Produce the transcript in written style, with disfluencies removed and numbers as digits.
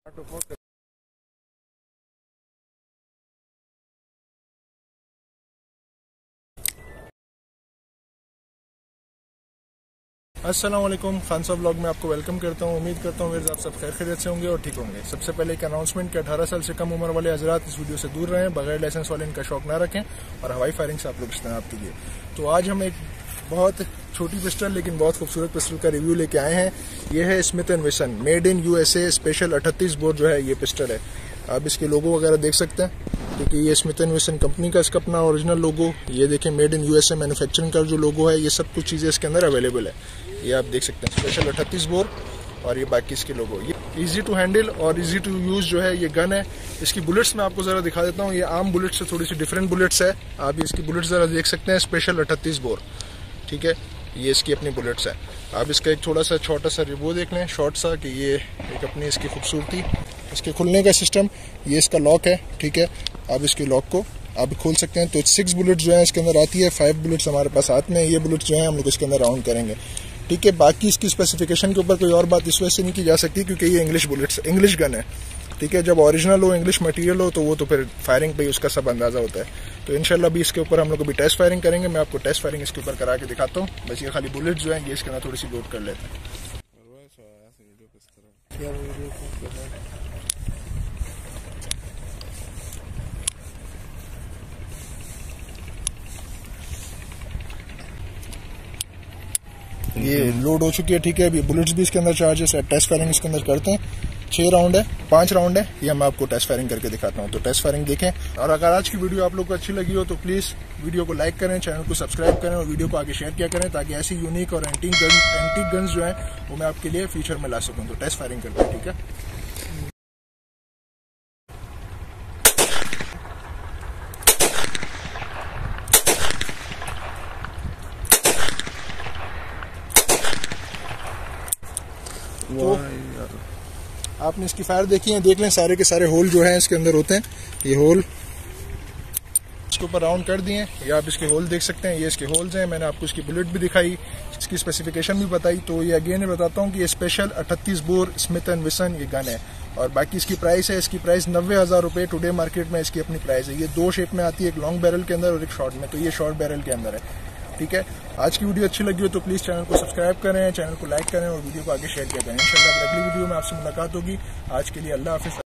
अस्सलाम वालेकुम, खान साहब ब्लॉग में आपको वेलकम करता हूँ। उम्मीद करता हूँ आप सब खैर खैरियत से होंगे और ठीक होंगे। सबसे पहले एक अनाउंसमेंट कि 18 साल से कम उम्र वाले हजरात इस वीडियो से दूर रहें, बगैर लाइसेंस वाले इनका शौक ना रखें और हवाई फायरिंग से आप लोग इस्तेमाल कीजिए। तो आज हम एक बहुत छोटी पिस्टल लेकिन बहुत खूबसूरत पिस्टल का रिव्यू लेके आए हैं। ये है Smith and Wesson made in USA special 38 bore जो है ये पिस्टल है। आप इसके लोगो वगैरह देख सकते हैं, क्योंकि ये स्मिथ एंड वेसन कंपनी का इसका अपना ओरिजिनल लोगो, ये देखें मेड इन यूएसए मैन्युफैक्चरिंग का जो लोगो है, ये सब कुछ चीज़ें इसके अंदर अवेलेबल है। ये आप देख सकते हैं स्पेशल 38 बोर और ये बाकी इसके लोगो। ये इजी टू हैंडल और इजी टू यूज जो है ये गन है। इसकी बुलेट्स मैं आपको ज़रा दिखा देता हूँ। ये आम बुलेट से थोड़ी सी डिफरेंट बुलेट्स है। आप इसकी बुलेट्स ज़रा देख सकते हैं, स्पेशल 38 बोर, ठीक है। ये इसकी अपनी बुलेट्स है। आप इसका एक थोड़ा सा छोटा सा रिव्यू देख लें, शॉर्ट सा, कि ये एक अपनी इसकी खूबसूरती, इसके खुलने का सिस्टम, ये इसका लॉक है, ठीक है। आप इसके लॉक को आप खोल सकते हैं। तो 6 बुलेट्स जो है इसके अंदर आती है, 5 बुलेट्स हमारे पास हाथ में है। ये बुलेट्स जो है हम लोग इसके अंदर राउंड करेंगे, ठीक है। बाकी इसकी स्पेसिफिकेशन के ऊपर कोई और बात इस वजह से नहीं की जा सकती क्योंकि ये इंग्लिश बुलेट्स, इंग्लिश गन है, ठीक है। जब ओरिजिनल हो, इंग्लिश मटेरियल हो, तो वो तो फिर फायरिंग पे ही उसका सब अंदाजा होता है। तो इंशाल्लाह भी इसके ऊपर हम लोग अभी टेस्ट फायरिंग करेंगे। मैं आपको टेस्ट फायरिंग इसके ऊपर करा के दिखाता हूँ। बस ये खाली बुलेट जो है ये इसके अंदर थोड़ी सी लोड कर लेते हैं। ये लोड हो चुकी है, ठीक है। अभी बुलेट्स भी इसके अंदर चार्जेस है। टेस्ट फायरिंग इसके अंदर करते हैं। 6 राउंड है, 5 राउंड है, ये मैं आपको टेस्ट फायरिंग करके दिखाता हूँ। तो टेस्ट फायरिंग देखें। और अगर आज की वीडियो आप लोग को अच्छी लगी हो तो प्लीज वीडियो को लाइक करें, चैनल को सब्सक्राइब करें और वीडियो को आगे शेयर किया करें, ताकि ऐसी यूनिक और एंटीक गन्स जो है वो मैं आपके लिए फ्यूचर में ला सकूँ। तो टेस्ट फायरिंग करते हैं, ठीक है। तो आपने इसकी फायर देखी है, देख लें सारे के सारे होल जो हैं इसके अंदर होते हैं। ये होल इसके ऊपर राउंड कर दिए, ये आप इसके होल देख सकते हैं। ये इसके होल्स हैं। मैंने आपको इसकी बुलेट भी दिखाई, इसकी स्पेसिफिकेशन भी बताई। तो ये अगेन बताता हूँ कि ये स्पेशल 38 बोर स्मिथ एंड वेसन ये गन है। और बाकी इसकी प्राइस है, इसकी प्राइस 90,000 रुपये टुडे मार्केट में इसकी अपनी प्राइस है। ये 2 शेप में आती है, एक लॉन्ग बैरल के अंदर और एक शॉर्ट में। तो ये शॉर्ट बैरल के अंदर है, ठीक है। आज की वीडियो अच्छी लगी हो तो प्लीज चैनल को सब्सक्राइब करें, चैनल को लाइक करें और वीडियो को आगे शेयर किया करें। इंशाल्लाह अगली वीडियो में आपसे मुलाकात होगी। आज के लिए अल्लाह हाफिज़।